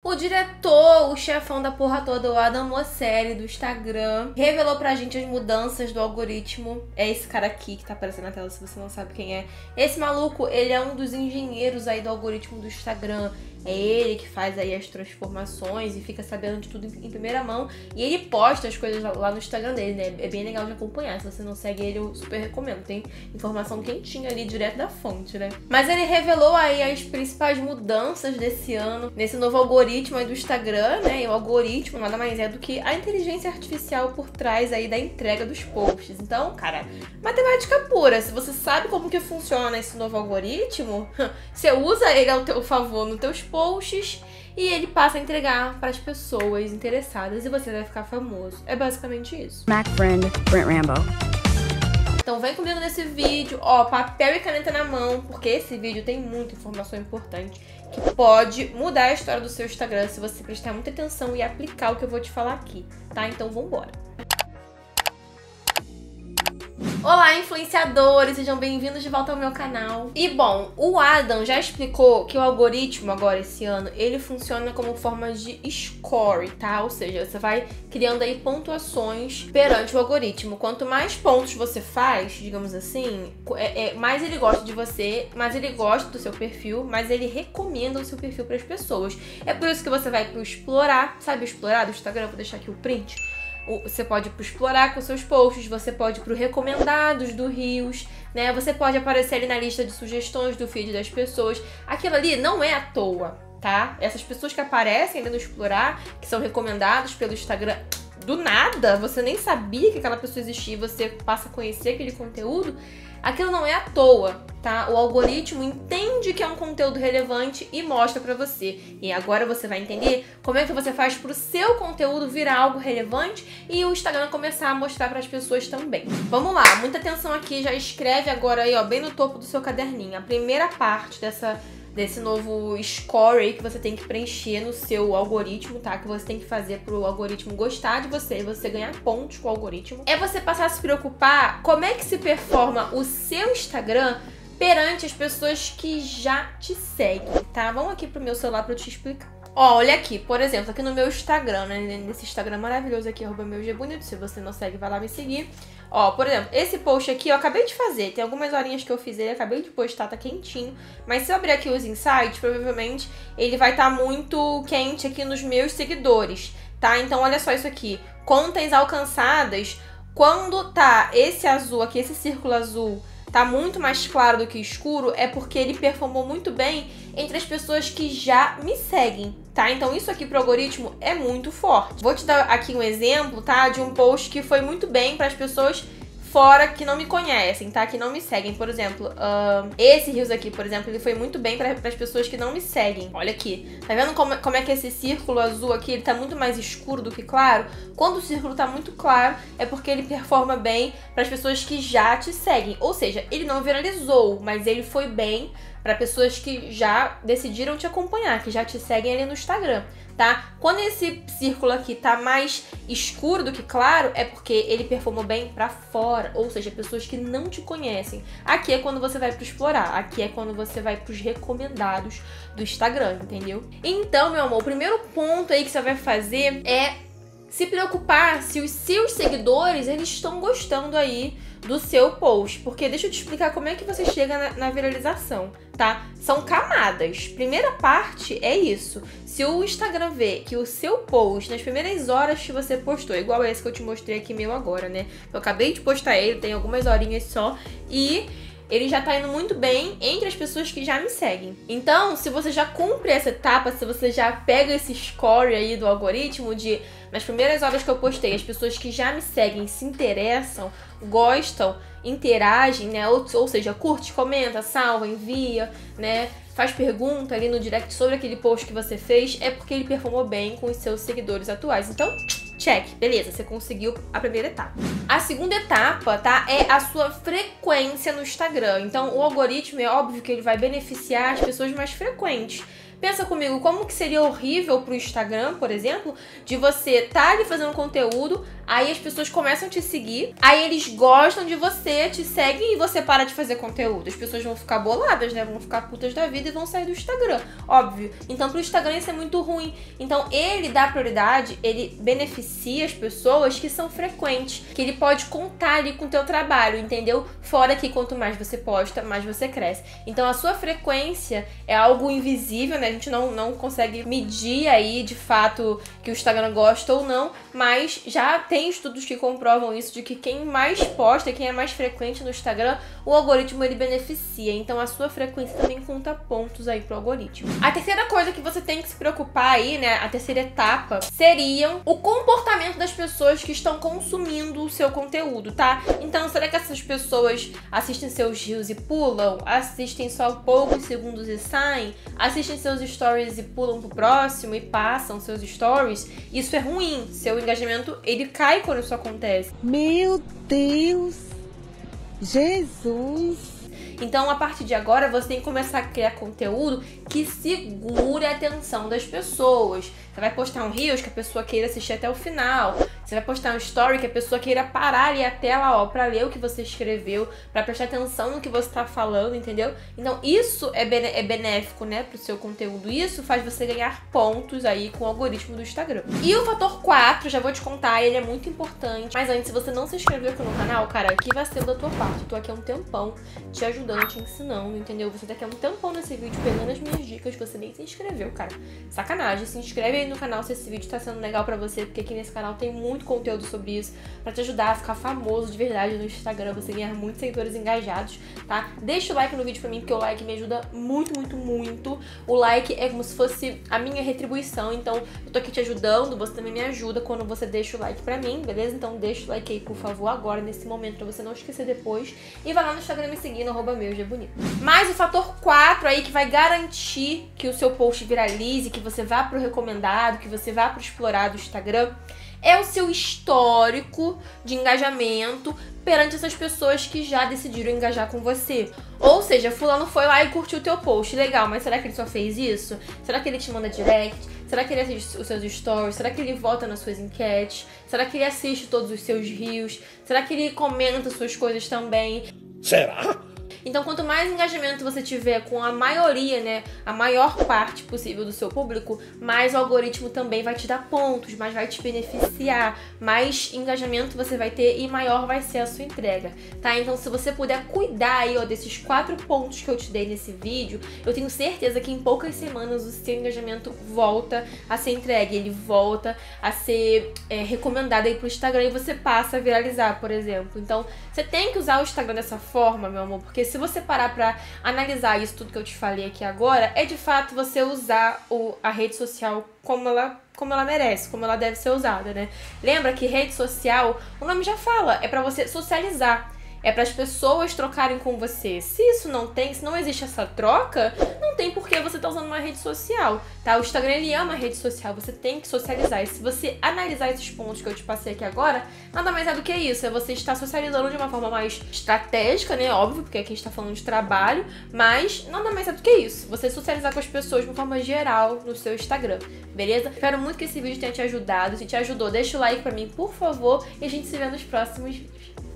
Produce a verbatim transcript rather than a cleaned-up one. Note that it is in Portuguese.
O diretor, o chefão da porra toda, o Adam Mosseri do Instagram, revelou pra gente as mudanças do algoritmo. É esse cara aqui que tá aparecendo na tela, se você não sabe quem é. Esse maluco, ele é um dos engenheiros aí do algoritmo do Instagram. É ele que faz aí as transformações e fica sabendo de tudo em primeira mão. E ele posta as coisas lá no Instagram dele, né? É bem legal de acompanhar. Se você não segue ele, eu super recomendo. Tem informação quentinha ali, direto da fonte, né? Mas ele revelou aí as principais mudanças desse ano, nesse novo algoritmo aí do Instagram, né? E o algoritmo nada mais é do que a inteligência artificial por trás aí da entrega dos posts. Então, cara, matemática pura. Se você sabe como que funciona esse novo algoritmo, você usa ele ao teu favor nos teus posts e ele passa a entregar para as pessoas interessadas e você vai ficar famoso. É basicamente isso. Mac Friend, Brent Rambo. Então vem comigo nesse vídeo, ó, papel e caneta na mão, porque esse vídeo tem muita informação importante que pode mudar a história do seu Instagram se você prestar muita atenção e aplicar o que eu vou te falar aqui, tá? Então vambora. Olá, influenciadores! Sejam bem-vindos de volta ao meu canal. E bom, o Adam já explicou que o algoritmo agora esse ano, ele funciona como forma de score, tá? Ou seja, você vai criando aí pontuações perante o algoritmo. Quanto mais pontos você faz, digamos assim, é, é, mais ele gosta de você, mais ele gosta do seu perfil, mais ele recomenda o seu perfil para as pessoas. É por isso que você vai pro explorar, sabe o explorar do Instagram? Vou deixar aqui o print. Você pode ir pro explorar com seus posts, você pode ir pro recomendados do Reels, né? Você pode aparecer ali na lista de sugestões do feed das pessoas. Aquilo ali não é à toa, tá? Essas pessoas que aparecem ali no explorar, que são recomendados pelo Instagram, do nada, você nem sabia que aquela pessoa existia, você passa a conhecer aquele conteúdo, aquilo não é à toa, tá? O algoritmo entende que é um conteúdo relevante e mostra pra você. E agora você vai entender como é que você faz pro seu conteúdo virar algo relevante e o Instagram começar a mostrar pras pessoas também. Vamos lá, muita atenção aqui, já escreve agora aí, ó, bem no topo do seu caderninho, a primeira parte dessa... desse novo score aí que você tem que preencher no seu algoritmo, tá? Que você tem que fazer pro algoritmo gostar de você e você ganhar pontos com o algoritmo. É você passar a se preocupar como é que se performa o seu Instagram perante as pessoas que já te seguem, tá? Vamos aqui pro meu celular pra eu te explicar. Ó, olha aqui, por exemplo, aqui no meu Instagram, né? Nesse Instagram maravilhoso aqui, arroba meu G bonito. Se você não segue, vai lá me seguir. Ó, por exemplo, esse post aqui eu acabei de fazer. Tem algumas horinhas que eu fiz ele, acabei de postar, tá quentinho. Mas se eu abrir aqui os insights, provavelmente ele vai estar tá muito quente aqui nos meus seguidores, tá? Então olha só isso aqui. Contas alcançadas, quando tá esse azul aqui, esse círculo azul, tá muito mais claro do que escuro, é porque ele performou muito bem entre as pessoas que já me seguem, tá? Então isso aqui pro algoritmo é muito forte. Vou te dar aqui um exemplo, tá? De um post que foi muito bem para as pessoas fora que não me conhecem, tá? Que não me seguem. Por exemplo, uh, esse Reels aqui, por exemplo, ele foi muito bem para as pessoas que não me seguem. Olha aqui. Tá vendo como, como é que esse círculo azul aqui, ele tá muito mais escuro do que claro? Quando o círculo tá muito claro, é porque ele performa bem para as pessoas que já te seguem. Ou seja, ele não viralizou, mas ele foi bem para pessoas que já decidiram te acompanhar, que já te seguem ali no Instagram, tá? Quando esse círculo aqui tá mais escuro do que claro, é porque ele performou bem pra fora, ou seja, pessoas que não te conhecem. Aqui é quando você vai pro explorar, aqui é quando você vai pros recomendados do Instagram, entendeu? Então, meu amor, o primeiro ponto aí que você vai fazer é se preocupar se os seus seguidores, eles estão gostando aí do seu post, porque deixa eu te explicar como é que você chega na, na viralização, tá? São camadas. Primeira parte é isso. Se o Instagram vê que o seu post, nas primeiras horas que você postou, igual esse que eu te mostrei aqui meu agora, né? Eu acabei de postar ele, tem algumas horinhas só, e ele já tá indo muito bem entre as pessoas que já me seguem. Então, se você já cumpre essa etapa, se você já pega esse score aí do algoritmo de nas primeiras horas que eu postei, as pessoas que já me seguem se interessam, gostam, interagem, né? Ou, ou seja, curte, comenta, salva, envia, né? Faz pergunta ali no direct sobre aquele post que você fez, é porque ele performou bem com os seus seguidores atuais. Então, check, beleza, você conseguiu a primeira etapa. A segunda etapa, tá, é a sua frequência no Instagram. Então, o algoritmo é óbvio que ele vai beneficiar as pessoas mais frequentes. Pensa comigo, como que seria horrível pro Instagram, por exemplo, de você tá ali fazendo conteúdo, aí as pessoas começam a te seguir, aí eles gostam de você, te seguem e você para de fazer conteúdo. As pessoas vão ficar boladas, né? Vão ficar putas da vida e vão sair do Instagram, óbvio. Então pro Instagram isso é muito ruim. Então ele dá prioridade, ele beneficia as pessoas que são frequentes, que ele pode contar ali com o teu trabalho, entendeu? Fora que quanto mais você posta, mais você cresce. Então a sua frequência é algo invisível, né? A gente não, não consegue medir aí de fato que o Instagram gosta ou não, mas já tem estudos que comprovam isso, de que quem mais posta, quem é mais frequente no Instagram, o algoritmo ele beneficia. Então a sua frequência também conta pontos aí pro algoritmo. A terceira coisa que você tem que se preocupar aí, né, a terceira etapa, seriam o comportamento das pessoas que estão consumindo o seu conteúdo, tá? Então será que essas pessoas assistem seus reels e pulam? Assistem só poucos segundos e saem? Assistem seus stories e pulam pro próximo e passam seus stories? Isso é ruim. Seu engajamento, ele cai quando isso acontece. Meu Deus! Jesus! Então, a partir de agora, você tem que começar a criar conteúdo que segure a atenção das pessoas. Você vai postar um Reels que a pessoa queira assistir até o final. Você vai postar um Story que a pessoa queira parar ali a tela, ó, pra ler o que você escreveu, pra prestar atenção no que você tá falando, entendeu? Então, isso é, bene é benéfico, né, pro seu conteúdo. Isso faz você ganhar pontos aí com o algoritmo do Instagram. E o fator quatro, já vou te contar, ele é muito importante. Mas antes, se você não se inscreveu aqui no canal, cara, que vacilo da tua parte. Eu tô aqui há um tempão te ajudando, te ensinando, entendeu? Você tá aqui há um tempão nesse vídeo pegando as minhas dicas, você nem se inscreveu, cara. Sacanagem. Se inscreve aí no canal se esse vídeo tá sendo legal pra você, porque aqui nesse canal tem muito conteúdo sobre isso, pra te ajudar a ficar famoso de verdade no Instagram, você ganhar muitos seguidores engajados, tá? Deixa o like no vídeo pra mim, porque o like me ajuda muito, muito, muito. O like é como se fosse a minha retribuição, então eu tô aqui te ajudando, você também me ajuda quando você deixa o like pra mim, beleza? Então deixa o like aí, por favor, agora, nesse momento, pra você não esquecer depois. E vai lá no Instagram me seguir, no arroba meu, bonito. Mas o fator quatro aí, que vai garantir que o seu post viralize, que você vá pro recomendado, que você vá pro explorado do Instagram, é o seu histórico de engajamento perante essas pessoas que já decidiram engajar com você. Ou seja, fulano foi lá e curtiu o teu post, legal, mas será que ele só fez isso? Será que ele te manda direct? Será que ele assiste os seus stories? Será que ele vota nas suas enquetes? Será que ele assiste todos os seus reels? Será que ele comenta suas coisas também? Será? Então, quanto mais engajamento você tiver com a maioria, né, a maior parte possível do seu público, mais o algoritmo também vai te dar pontos, mais vai te beneficiar, mais engajamento você vai ter e maior vai ser a sua entrega, tá? Então, se você puder cuidar aí, ó, desses quatro pontos que eu te dei nesse vídeo, eu tenho certeza que em poucas semanas o seu engajamento volta a ser entregue, ele volta a ser é, recomendado aí pro Instagram e você passa a viralizar, por exemplo. Então, você tem que usar o Instagram dessa forma, meu amor, porque se você parar pra analisar isso tudo que eu te falei aqui agora, é de fato você usar o, a rede social como ela, como ela merece, como ela deve ser usada, né? Lembra que rede social, o nome já fala, é pra você socializar. É para as pessoas trocarem com você. Se isso não tem, se não existe essa troca, não tem por que você tá usando uma rede social, tá? O Instagram, ele é uma rede social, você tem que socializar. E se você analisar esses pontos que eu te passei aqui agora, nada mais é do que isso, é você estar socializando de uma forma mais estratégica, né? Óbvio, porque aqui a gente tá falando de trabalho, mas nada mais é do que isso. Você socializar com as pessoas de uma forma geral no seu Instagram, beleza? Espero muito que esse vídeo tenha te ajudado. Se te ajudou, deixa o like pra mim, por favor, e a gente se vê nos próximos vídeos.